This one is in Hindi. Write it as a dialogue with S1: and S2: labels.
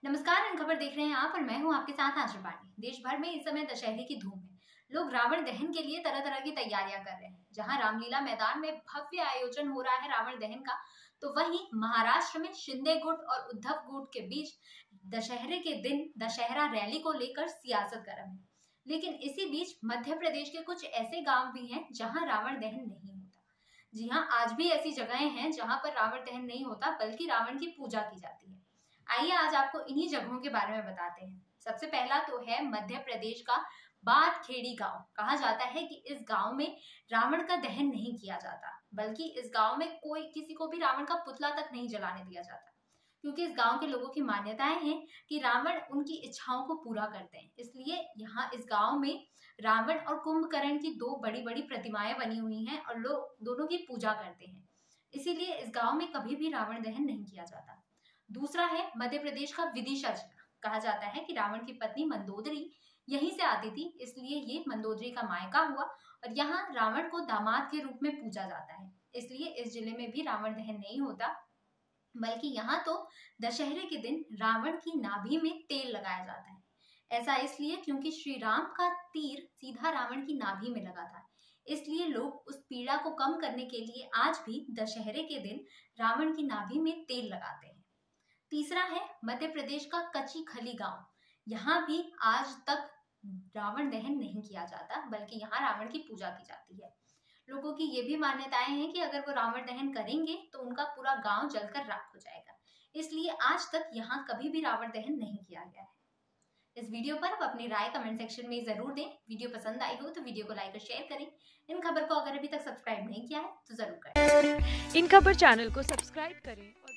S1: नमस्कार, इन खबर देख रहे हैं आप और मैं हूं आपके साथ आंचल पांडे। देश भर में इस समय दशहरे की धूम है। लोग रावण दहन के लिए तरह तरह की तैयारियां कर रहे हैं। जहां रामलीला मैदान में भव्य आयोजन हो रहा है रावण दहन का, तो वहीं महाराष्ट्र में शिंदे गुट और उद्धव गुट के बीच दशहरे के दिन दशहरा रैली को लेकर सियासत गर्म है। लेकिन इसी बीच मध्य प्रदेश के कुछ ऐसे गाँव भी हैं जहाँ रावण दहन नहीं होता। जी हाँ, आज भी ऐसी जगहें हैं जहाँ पर रावण दहन नहीं होता बल्कि रावण की पूजा की जाती है। आइए आज आपको इन्हीं जगहों के बारे में बताते हैं। सबसे पहला तो है मध्य प्रदेश का बादखेड़ी गांव। कहा जाता है कि इस गांव में रावण का दहन नहीं किया जाता, बल्कि इस गांव में कोई किसी को भी रावण का पुतला तक नहीं जलाने दिया जाता, क्योंकि इस गांव के लोगों की मान्यताएं हैं कि रावण उनकी इच्छाओं को पूरा करते हैं। इसलिए यहाँ इस गांव में रावण और कुंभकर्ण की दो बड़ी बड़ी प्रतिमाएं बनी हुई हैं और लोग दोनों की पूजा करते हैं। इसीलिए इस गांव में कभी भी रावण दहन नहीं किया जाता। दूसरा है मध्य प्रदेश का विदिशा जिला। कहा जाता है कि रावण की पत्नी मंदोदरी यहीं से आती थी, इसलिए ये मंदोदरी का मायका हुआ और यहाँ रावण को दामाद के रूप में पूजा जाता है। इसलिए इस जिले में भी रावण दहन नहीं होता, बल्कि यहाँ तो दशहरे के दिन रावण की नाभि में तेल लगाया जाता है। ऐसा इसलिए क्योंकि श्री राम का तीर सीधा रावण की नाभि में लगा था। इसलिए लोग उस पीड़ा को कम करने के लिए आज भी दशहरे के दिन रावण की नाभि में तेल लगाते हैं। तीसरा है मध्य प्रदेश का कच्ची खली गांव। यहाँ भी आज तक रावण दहन नहीं किया जाता, बल्कि यहाँ रावण की पूजा की जाती है। लोगों की ये भी मान्यताएं हैं कि अगर वो रावण दहन करेंगे तो उनका पूरा गांव जलकर राख हो जाएगा। इसलिए आज तक यहाँ कभी भी रावण दहन नहीं किया गया है। इस वीडियो पर आप अपनी राय कमेंट सेक्शन में जरूर दें। वीडियो पसंद आई हो तो वीडियो को लाइक और शेयर करें। इन खबर को अगर अभी तक सब्सक्राइब नहीं किया है तो जरूर करें।
S2: इन खबर चैनल को सब्सक्राइब करें और